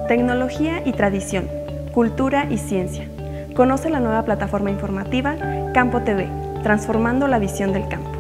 tecnología y tradición, cultura y ciencia. Conoce la nueva plataforma informativa Campo TV, transformando la visión del campo.